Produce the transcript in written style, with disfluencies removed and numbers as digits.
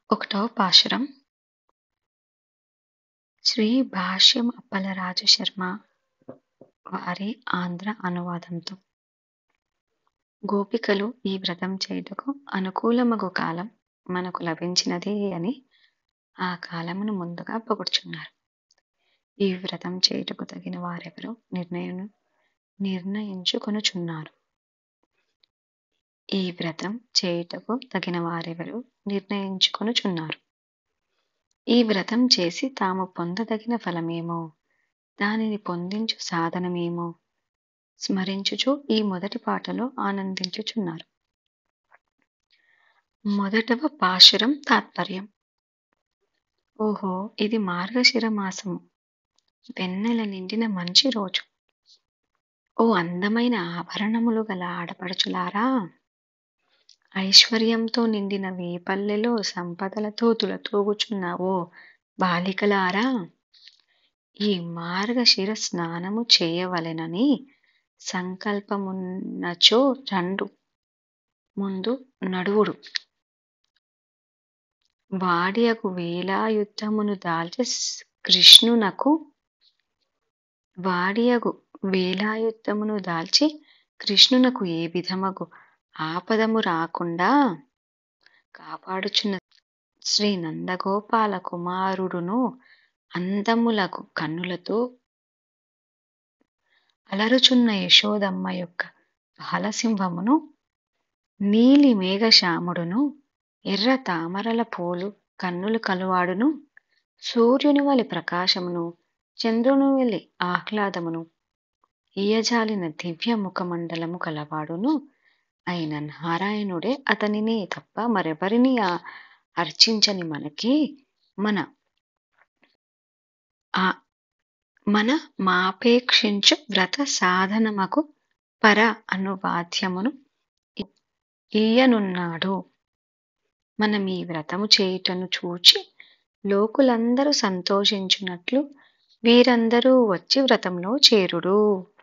ఒకటవ పాశురం శ్రీ భాష్యం అప్పలరాజు శర్మ వారి ఆంధ్ర అనువాదంతో. గోపికలు ఈ వ్రతం చేయుటకు అనుకూలమగు కాలం మనకు లభించినది అని ఆ కాలమును ముందుగా పొగుడుచున్నారు. ఈ వ్రతం చేయుటకు తగిన వారెవరో నిర్ణయించుకొనుచున్నారు. ఈ వ్రతం చేయుటకు తగిన వారెవరో నిర్ణయించుకొనుచున్నారు. ఈ వ్రతం చేసి తాము పొందదగిన ఫలమేమో, దానిని పొందించు సాధనమేమో స్మరించుచు ఈ మొదటి పాటలో ఆనందించుచున్నారు. మొదటవ పాశురం తాత్పర్యం. ఓహో, ఇది మార్గశిర మాసము, వెన్నెల నిండిన మంచి రోజు. ఓ అందమైన ఆభరణములు గల ఆడపడుచులారా, ఐశ్వర్యంతో నిండిన వేపల్లెలో సంపదలతో తులతూగుచున్న ఓ బాలికలారా, ఈ మార్గశిర స్నానము చేయవలెనని సంకల్పమున్నచో రండు, ముందు నడువుడు. వాడియగు వేలాయుధమును దాల్చి కృష్ణునకు ఏ విధమగు ఆపదము రాకుండా కాపాడుచున్న శ్రీ నందగోపాల కుమారుడును, అందములకు కన్నులతో అలరుచున్న యశోదమ్మ యొక్క బాలసింహమును, నీలి మేఘశ్యాముడును, ఎర్ర తామరల పోలు కన్నులు కలువాడును, సూర్యుని వలె ప్రకాశమును, చంద్రుని వలె ఆహ్లాదమును ఇయజాలిన దివ్య ముఖమండలము కలవాడును అయిన నారాయణుడే అతనినే తప్ప మరెవరిని అర్చించని మనకి మాపేక్షించు వ్రత సాధనమకు పర అనువాద్యమును ఈయనున్నాడు. మనం ఈ వ్రతము చేయుటను చూచి లోకులందరూ సంతోషించున్నట్లు వీరందరూ వచ్చి వ్రతంలో చేరుడు.